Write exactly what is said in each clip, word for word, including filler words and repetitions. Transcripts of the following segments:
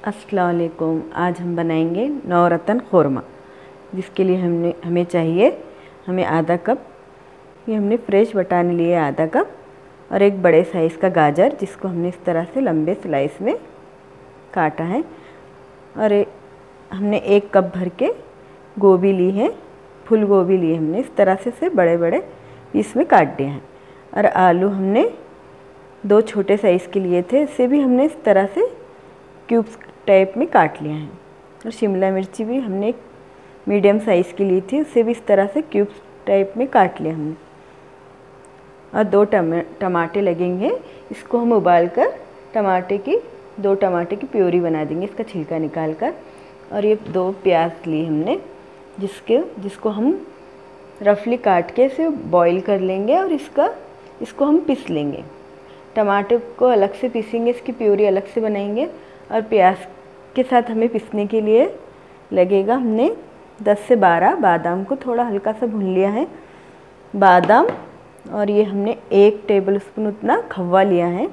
अस्सलाम वालेकुम। आज हम बनाएंगे नवरत्न ख़ोरमा, जिसके लिए हमने हमें चाहिए हमें आधा कप ये हमने फ्रेश बटाने लिए आधा कप और एक बड़े साइज़ का गाजर जिसको हमने इस तरह से लंबे स्लाइस में काटा है। और एक, हमने एक कप भर के गोभी ली है, फूल गोभी ली हमने इस तरह से से बड़े बड़े पीस में काट दिए हैं। और आलू हमने दो छोटे साइज़ के लिए थे, इसे भी हमने इस तरह से क्यूब्स टाइप में काट लिया है। और शिमला मिर्ची भी हमने एक मीडियम साइज़ की ली थी, उसे भी इस तरह से क्यूब्स टाइप में काट लिया हमने। और दो टमाटे लगेंगे, इसको हम उबाल कर टमाटे की दो टमाटे की प्योरी बना देंगे इसका छिलका निकाल कर। और ये दो प्याज ली हमने जिसके जिसको हम रफली काट के इसे बॉईल कर लेंगे और इसका इसको हम पीस लेंगे। टमाटर को अलग से पीसेंगे, इसकी प्योरी अलग से बनाएंगे। और प्याज के साथ हमें पीसने के लिए लगेगा हमने दस से बारह बादाम को थोड़ा हल्का सा भून लिया है बादाम। और ये हमने एक टेबलस्पून उतना खव्वा लिया है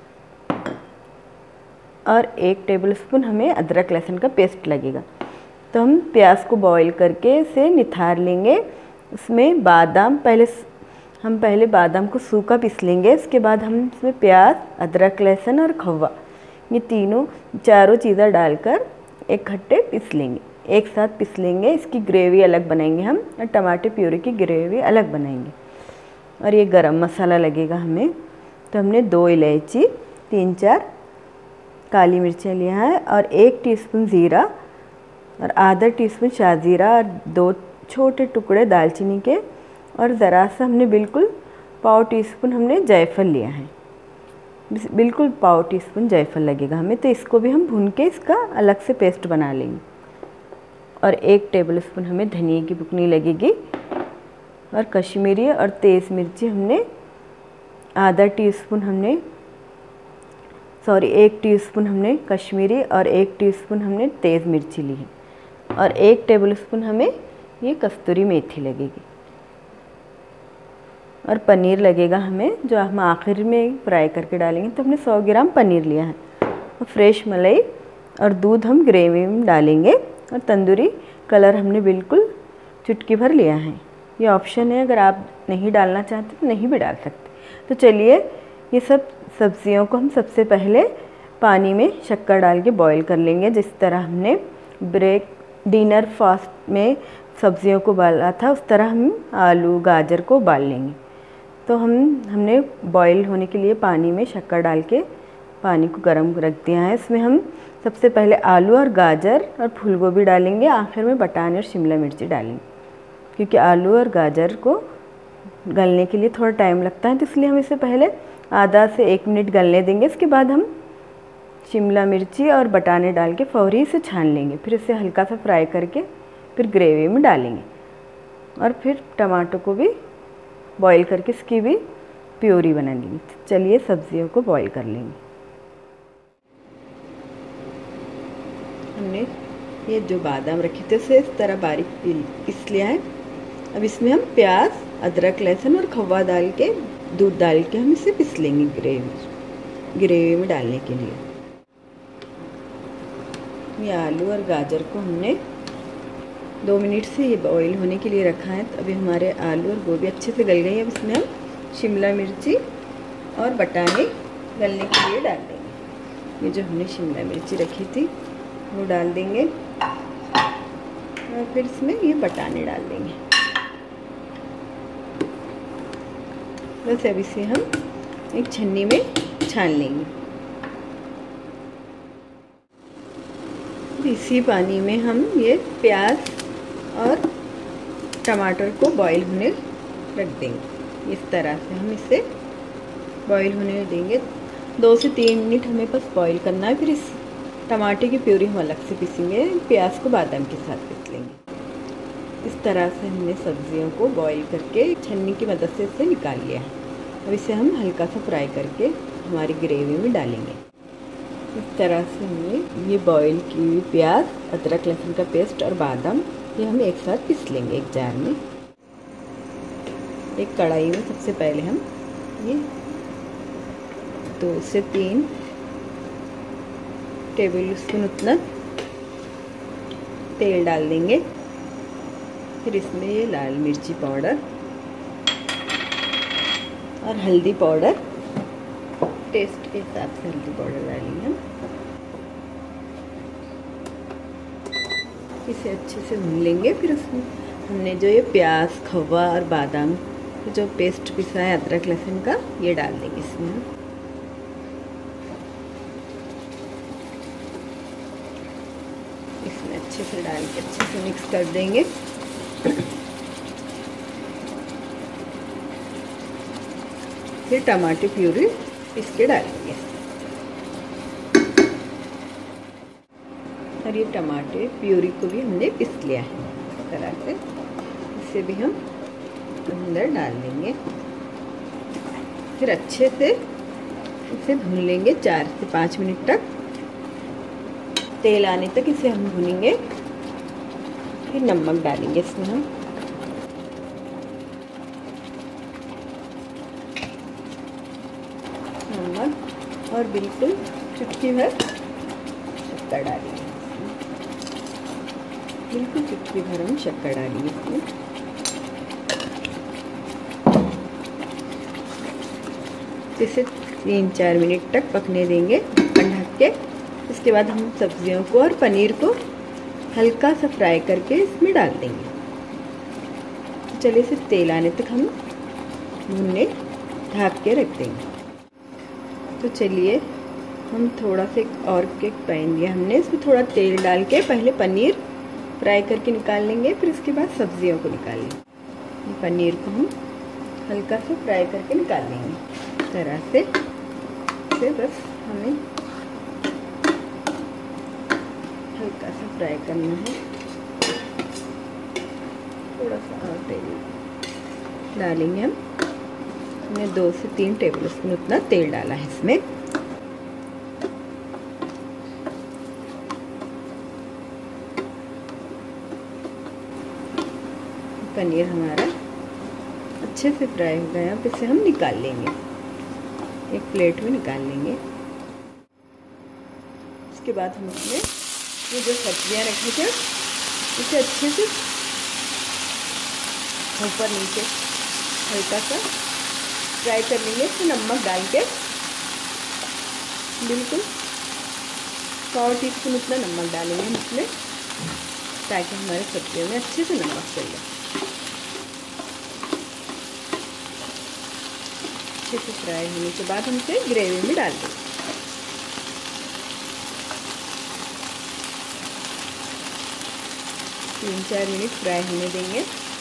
और एक टेबलस्पून हमें अदरक लहसुन का पेस्ट लगेगा। तो हम प्याज को बॉईल करके इसे निथार लेंगे। उसमें बादाम पहले हम पहले बादाम को सूखा पीस लेंगे, इसके बाद हम इसमें प्याज, अदरक लहसुन और खव्वा ये तीनों चारों चीज़ें डालकर एक खट्टे पीस लेंगे, एक साथ पीस लेंगे। इसकी ग्रेवी अलग बनाएंगे हम और टमाटर प्यूरी की ग्रेवी अलग बनाएंगे। और ये गरम मसाला लगेगा हमें, तो हमने दो इलायची, तीन चार काली मिर्चें लिया है और एक टीस्पून ज़ीरा और आधा टीस्पून शाहजीरा और दो छोटे टुकड़े दालचीनी के और ज़रा सा हमने बिल्कुल पाव टी स्पून हमने जायफल लिया है, बिल्कुल पाव टी स्पून जायफल लगेगा हमें। तो इसको भी हम भून के इसका अलग से पेस्ट बना लेंगे। और एक टेबलस्पून हमें धनिया की बुकनी लगेगी और कश्मीरी और तेज़ मिर्ची हमने आधा टीस्पून हमने सॉरी एक टीस्पून हमने कश्मीरी और एक टीस्पून हमने तेज़ मिर्ची ली है। और एक टेबलस्पून हमें ये कस्तूरी मेथी लगेगी। और पनीर लगेगा हमें, जो हम आखिर में फ्राई करके डालेंगे। तो हमने सौ ग्राम पनीर लिया है। और फ्रेश मलाई और दूध हम ग्रेवी में डालेंगे। और तंदूरी कलर हमने बिल्कुल चुटकी भर लिया है, ये ऑप्शन है, अगर आप नहीं डालना चाहते तो नहीं भी डाल सकते। तो चलिए ये सब सब्जियों को हम सबसे पहले पानी में शक्कर डाल के बॉईल कर लेंगे, जिस तरह हमने ब्रेक डिनर फास्ट में सब्जियों को उबाला था उस तरह हम आलू गाजर को उबाल लेंगे। तो हम हमने बॉईल होने के लिए पानी में शक्कर डाल के पानी को गर्म रख दिया है। इसमें हम सबसे पहले आलू और गाजर और फूल गोभी डालेंगे, आखिर में बटाने और शिमला मिर्ची डालेंगे, क्योंकि आलू और गाजर को गलने के लिए थोड़ा टाइम लगता है। तो इसलिए हम इसे पहले आधा से एक मिनट गलने देंगे। इसके बाद हम शिमला मिर्ची और बटाने डाल के फौरी इसे छान लेंगे, फिर इसे हल्का सा फ्राई करके फिर ग्रेवी में डालेंगे। और फिर टमाटो को भी बॉईल करके इसकी भी प्योरी बना लेंगे। चलिए सब्जियों को बॉईल कर लेंगे। हमने ये जो बादाम रखे थे उसे इस तरह बारीक पीस लिया है। अब इसमें हम प्याज, अदरक लहसुन और खव्वा डाल के दूध डाल के हम इसे पीस लेंगे ग्रेवी ग्रेवी में डालने के लिए। ये आलू और गाजर को हमने दो मिनट से ये बॉईल होने के लिए रखा है। तो अभी हमारे आलू और गोभी अच्छे से गल गई है। अब इसमें हम शिमला मिर्ची और बटाने गलने के लिए डाल देंगे। ये जो हमने शिमला मिर्ची रखी थी वो डाल देंगे और फिर इसमें ये बटाने डाल देंगे। बस अब इसे हम एक छन्नी में छान लेंगे। इसी पानी में हम ये प्याज और टमाटर को बॉईल होने रख देंगे। इस तरह से हम इसे बॉईल होने देंगे। दो से तीन मिनट हमें बस बॉईल करना है। फिर इस टमाटर की प्यूरी हम अलग से पीसेंगे, प्याज को बादाम के साथ पीस लेंगे। इस तरह से हमने सब्जियों को बॉईल करके छन्नी की मदद से इसे निकाल लिया है। अब इसे हम हल्का सा फ्राई करके हमारी ग्रेवी में डालेंगे। इस तरह से हमने ये बॉईल की हुई प्याज, अदरक लहसुन का पेस्ट और बादाम ये हम एक साथ पीस लेंगे एक जार में। एक कढ़ाई में सबसे पहले हम ये दो से तीन टेबल स्पून उतना तेल डाल देंगे। फिर इसमें ये लाल मिर्ची पाउडर और हल्दी पाउडर, टेस्ट के हिसाब से हल्दी पाउडर डालेंगे हम। इसे अच्छे से भून लेंगे। फिर उसमें हमने जो ये प्याज, खवा और बादाम जो पेस्ट पिसा है अदरक लहसुन का, ये डाल देंगे इसमें हम। इसमें अच्छे से डाल के अच्छे से मिक्स कर देंगे। फिर टमाटर प्यूरी पीस के डालेंगे और ये टमाटर प्यूरी को भी हमने पीस लिया है इस तरह से। इसे भी हम अंदर डाल देंगे। फिर अच्छे से इसे भून लेंगे चार से पाँच मिनट तक। तेल आने तक इसे हम भूनेंगे। फिर नमक डालेंगे इसमें हम। नमक और बिल्कुल चुटकी भर शक्कर डालेंगे। बिल्कुल चुटकी भर हम शक्कर डालेंगे इसमें। इसे तीन चार मिनट तक पकने देंगे ढक्कन ढक के। इसके बाद हम सब्जियों को और पनीर को हल्का सा फ्राई करके इसमें डाल देंगे। चलिए इसे तेल आने तक हम भूनने ढक के रख देंगे। तो चलिए हम थोड़ा सा और केक पैन लिया हमने, इसमें थोड़ा तेल डाल के पहले पनीर फ्राई करके निकाल लेंगे। फिर इसके बाद सब्जियों को निकाल लेंगे। पनीर को हम हल्का सा फ्राई करके निकाल लेंगे इस तरह से। फिर बस हमें हल्का सा फ्राई करना है। थोड़ा सा और तेल डालेंगे हम। हमने दो से तीन टेबल स्पून उतना तेल डाला है इसमें। पनीर हमारा अच्छे से फ्राई हो गया। अब इसे हम निकाल लेंगे, एक प्लेट में निकाल लेंगे। उसके बाद हम इसमें ये जो सब्जियां रखी थे इसे अच्छे से ऊपर नीचे हल्का सा फ्राई कर लेंगे। इसमें नमक डाल के बिल्कुल सौ टी स्पून उतना नमक डालेंगे हम इसमें, ताकि हमारे सब्जियों में अच्छे से नमक चले। अच्छे से फ्राई होने के बाद हम इसे ग्रेवी में डाल देंगे। तीन चार मिनट फ्राई होने देंगे।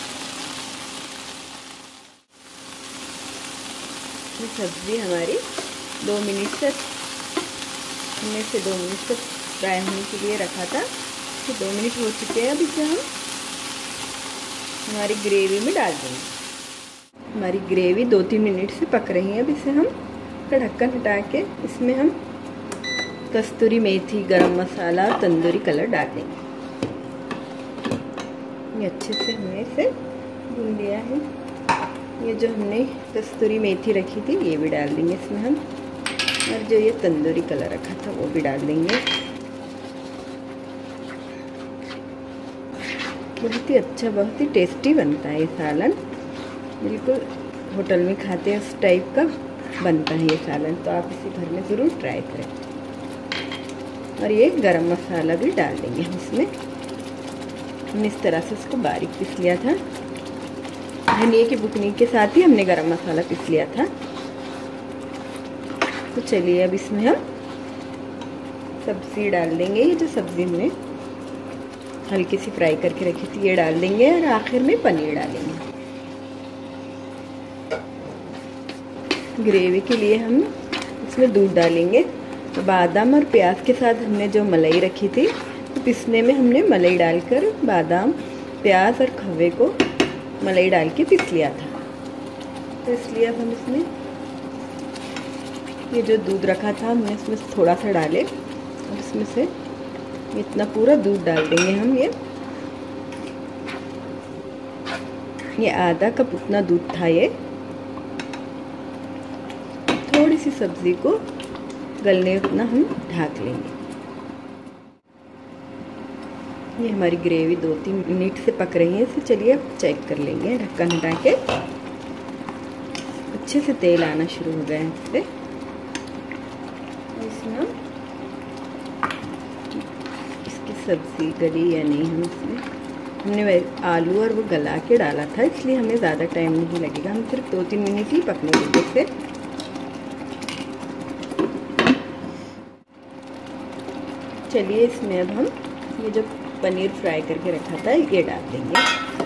ये सब्ज़ी हमारी दो मिनट से हमने से दो मिनट तक फ्राई होने के लिए रखा था। तो दो मिनट हो चुके हैं। अब इसे हम हमारी ग्रेवी में डाल देंगे। हमारी ग्रेवी दो तीन मिनट से पक रही है। अब इसे हम ढक्कन हटा के इसमें हम कस्तूरी मेथी, गरम मसाला और तंदूरी कलर डाल देंगे। ये अच्छे से हमने इसे भून लिया है। ये जो हमने कस्तूरी मेथी रखी थी ये भी डाल देंगे इसमें हम, और जो ये तंदूरी कलर रखा था वो भी डाल देंगे। बहुत ही अच्छा, बहुत ही टेस्टी बनता है ये सालन। बिल्कुल होटल में खाते हैं उस टाइप का बनता है ये सालन। तो आप इसे घर में ज़रूर ट्राई करें। और ये गरम मसाला भी डाल देंगे हम इसमें। हमने इस तरह से इसको बारीक पीस लिया था। धनिया की बुकनी के साथ ही हमने गरम मसाला पीस लिया था। तो चलिए अब इसमें हम सब्ज़ी डाल देंगे। ये जो सब्ज़ी हमने हल्की सी फ्राई करके रखी थी ये डाल देंगे, और आखिर में पनीर डालेंगे। ग्रेवी के लिए हम इसमें दूध डालेंगे। तो बादाम और प्याज के साथ हमने जो मलाई रखी थी, तो पिसने में हमने मलाई डालकर बादाम, प्याज और खव्वे को मलाई डाल के पिस लिया था। तो इसलिए अब हम इसमें ये जो दूध रखा था हमने इसमें थोड़ा सा डाले, और इसमें से इतना पूरा दूध डाल देंगे हम। ये ये आधा कप उतना दूध था। ये थोड़ी सी सब्ज़ी को गलने उतना हम ढक लेंगे। ये हमारी ग्रेवी दो तीन मिनट से पक रही है, इसे चलिए अब चेक कर लेंगे। ढक्कन हटा के अच्छे से तेल आना शुरू हो गया है इस पर। इसमें इसकी सब्ज़ी गली या नहीं, हम इसमें हमने आलू और वो गला के डाला था, इसलिए हमें ज़्यादा टाइम नहीं लगेगा। हम सिर्फ दो तीन मिनट ही पकने देंगे इसे। चलिए इसमें अब हम ये जो पनीर फ्राई करके रखा था ये डाल देंगे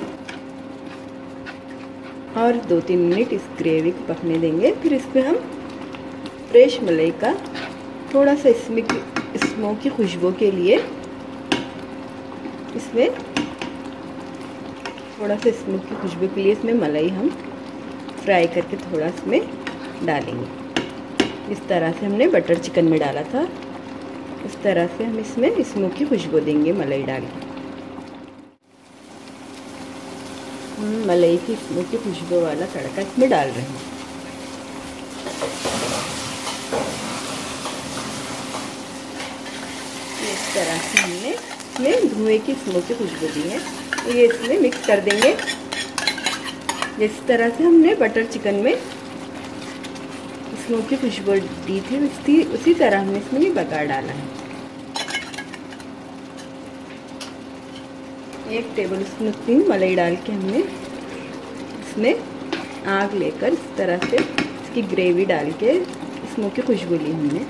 और दो तीन मिनट इस ग्रेवी को पकने देंगे। फिर इस पर हम फ्रेश मलाई का थोड़ा सा इसमें स्मोकी खुशबू के लिए इसमें थोड़ा सा स्मोकी खुशबू के लिए इसमें मलाई हम फ्राई करके थोड़ा इसमें डालेंगे। इस तरह से हमने बटर चिकन में डाला था, इस तरह से हम इसमें स्मोकी खुशबू देंगे मलाई डाल के। हम मलाई की स्मोकी खुशबू वाला तड़का इसमें डाल रहे हैं। इस तरह से हमने इसमें धुएं की स्मोकी खुशबू दी है, तो ये इसमें मिक्स कर देंगे। जिस तरह से हमने बटर चिकन में स्मोकी खुशबू दी थी उसी उसी तरह हमने इसमें भी बघार डाला है। एक टेबल स्पून उतनी मलाई डाल के हमने इसमें आग लेकर इस तरह से इसकी ग्रेवी डाल के स्मोकी खुशबू ली हमने।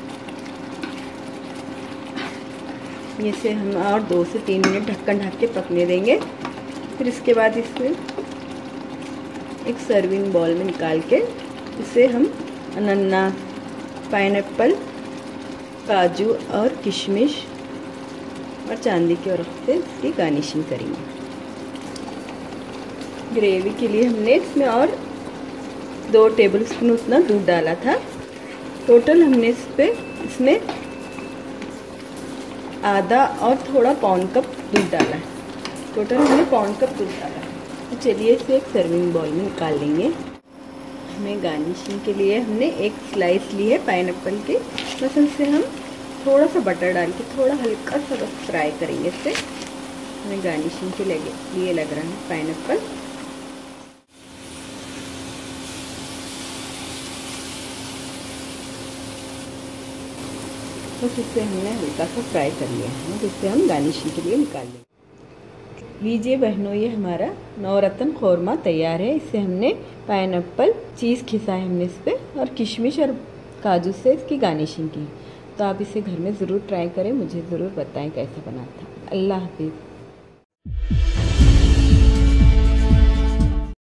ये से हम और दो से तीन मिनट ढक्कन ढक के पकने देंगे। फिर इसके बाद इसमें एक सर्विंग बॉल में निकाल के इसे हम अनानास, पाइनएप्पल, काजू और किशमिश और चांदी के औरत से इसकी गार्निशिंग करेंगे। ग्रेवी के लिए हमने इसमें और दो टेबल स्पून उतना दूध डाला था। टोटल हमने इस पे इसमें आधा और थोड़ा पौन कप दूध डाला है। टोटल हमने पौन कप दूध डाला है। तो चलिए इसे एक सर्विंग बॉल में निकाल लेंगे। हमें गार्निशिंग के लिए हमने एक स्लाइस ली है पाइनएप्पल के, बस इसे हम थोड़ा सा बटर डाल के थोड़ा हल्का सा बस फ्राई करेंगे। इससे हमें गार्निशिंग के लिए लग रहा है पाइनएप्पल। बस इसे हमने हल्का सा फ्राई कर लिया है, जिससे हम गार्निशिंग के लिए निकाल लेंगे। लीजिए बहनों, ये हमारा नवरत्न खौरमा तैयार है। इसे हमने पाइनएप्पल चीज़ खिसा है हमने इस पर और किशमिश और काजू से इसकी गार्निशिंग की। तो आप इसे घर में ज़रूर ट्राई करें, मुझे ज़रूर बताएं कैसा बना था। अल्लाह हाफिज़।